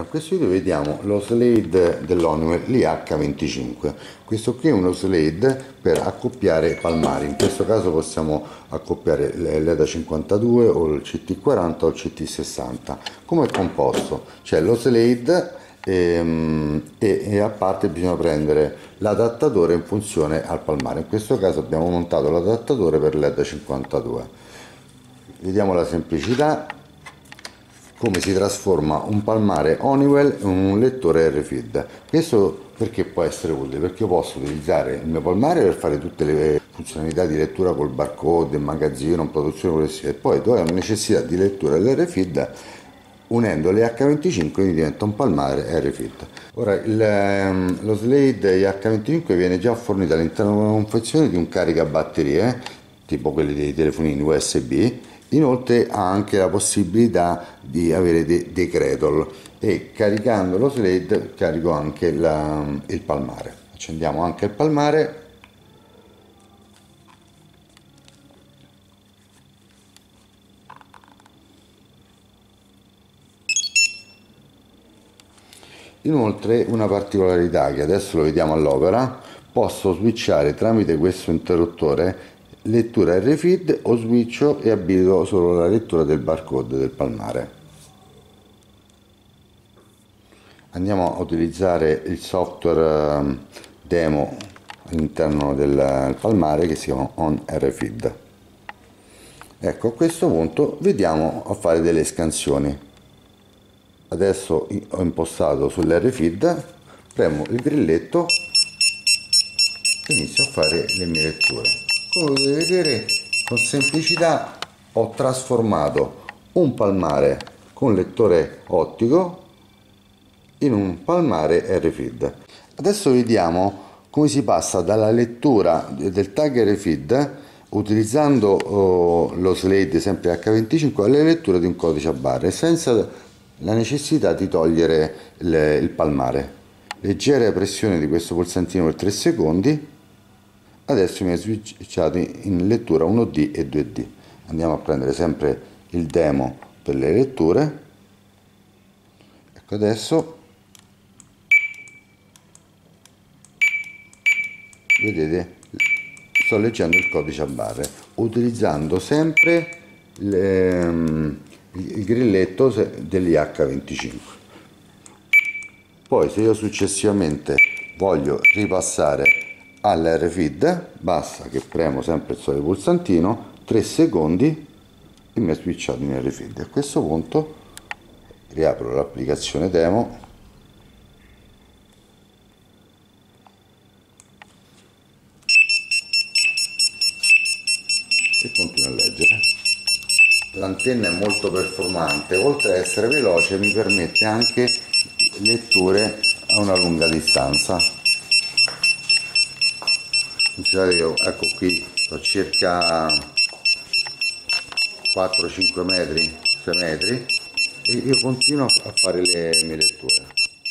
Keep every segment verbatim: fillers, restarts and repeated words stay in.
questo video vediamo lo slade dell'Honeywell l'I H venticinque. Questo qui è uno slade per accoppiare palmari. In questo caso possiamo accoppiare l'E D A cinquantadue o il C T quaranta o il C T sessanta. Come è composto? C'è lo slade e, e, e a parte bisogna prendere l'adattatore in funzione al palmare. In questo caso abbiamo montato l'adattatore per l'E D A cinquantadue. Vediamo la semplicità, come si trasforma un palmare Honeywell in un lettore R F I D. Questo perché può essere utile? Perché io posso utilizzare il mio palmare per fare tutte le funzionalità di lettura col barcode, il magazzino, produzione progressiva, e poi dove ho necessità di lettura dell'R F I D, unendo le H venticinque mi diventa un palmare R F I D. Ora il, lo slade I H venticinque viene già fornito all'interno di una confezione di un caricabatterie, tipo quelli dei telefonini U S B. Inoltre ha anche la possibilità di avere dei, dei cradle, e caricando lo slade carico anche la, il palmare. Accendiamo anche il palmare. Inoltre una particolarità che adesso lo vediamo all'opera: posso switchare tramite questo interruttore lettura R F I D o switcho e abilito solo la lettura del barcode del palmare. Andiamo a utilizzare il software demo all'interno del palmare che si chiama OnRFID. Ecco, a questo punto vediamo a fare delle scansioni. Adesso ho impostato sull'R F I D, premo il grilletto e inizio a fare le mie letture. Come potete vedere, con semplicità ho trasformato un palmare con lettore ottico in un palmare R F I D. Adesso vediamo come si passa dalla lettura del tag R F I D, utilizzando oh, lo slade sempre H venticinque, alla lettura di un codice a barre senza la necessità di togliere le, il palmare. Leggera pressione di questo pulsantino per tre secondi. Adesso mi è switchato in lettura uno D e due D. Andiamo a prendere sempre il demo per le letture. Ecco, adesso vedete, sto leggendo il codice a barre utilizzando sempre le, il grilletto dell'I H venticinque. Poi se io successivamente voglio ripassare all'R F I D, basta che premo sempre il solito pulsantino, tre secondi, e mi ha switchato in R F I D. A questo punto riapro l'applicazione demo e continuo a leggere. L'antenna è molto performante, oltre ad essere veloce mi permette anche letture a una lunga distanza. Io, ecco qui, ho circa quattro cinque metri, sei metri, e io continuo a fare le mie letture.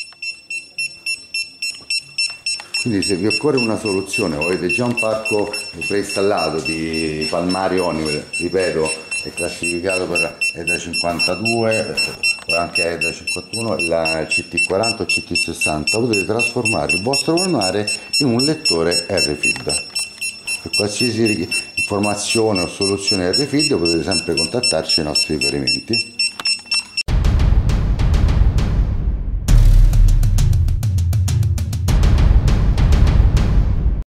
Quindi se vi occorre una soluzione o avete già un parco preinstallato di palmari Honeywell, ripeto, è classificato per E D A cinquantadue o anche E D A cinquantuno, la C T quaranta o C T sessanta, potete trasformare il vostro palmare in un lettore R F I D. Per qualsiasi informazione o soluzione R F I D potete sempre contattarci ai nostri riferimenti.